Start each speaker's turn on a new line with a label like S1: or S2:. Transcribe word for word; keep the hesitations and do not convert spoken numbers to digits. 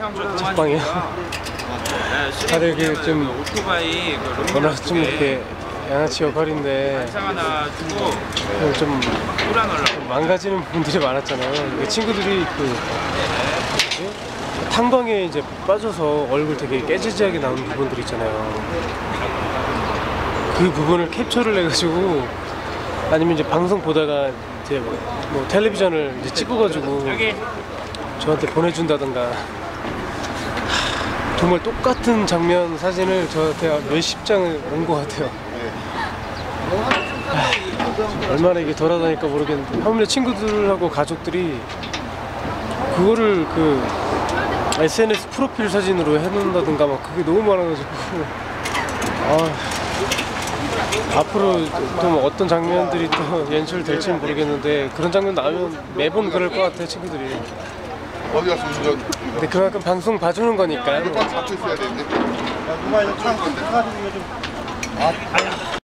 S1: 책방이요? 다들 이렇게 좀 워낙 좀 이렇게 양아치 역할인데 좀 망가지는 부분들이 많았잖아요. 친구들이 그 탄광에 이제 빠져서 얼굴 되게 깨지지하게 나오는 부분들 있잖아요. 그 부분을 캡처를 해가지고 아니면 이제 방송 보다가 이제 뭐 텔레비전을 이제 찍어가지고 저한테 보내준다던가. 정말 똑같은 장면 사진을 저한테 몇십 장을 온 것 같아요. 아, 얼마나 이게 돌아다니까 모르겠는데 하물며 친구들하고 가족들이 그거를 그 에스엔에스 프로필 사진으로 해놓는다든가 막 그게 너무 많아가지고 아, 앞으로 또 어떤 장면들이 또 연출될지는 모르겠는데 그런 장면 나오면 매번 그럴 것 같아요, 친구들이.
S2: 어디 갔어, 운전?
S1: 근데 그만큼 방송 봐주는 거니까요.
S2: 꽉 잡혀 있어야 되는데.
S3: 야, 누가 이거 차 가지고 좀. 아,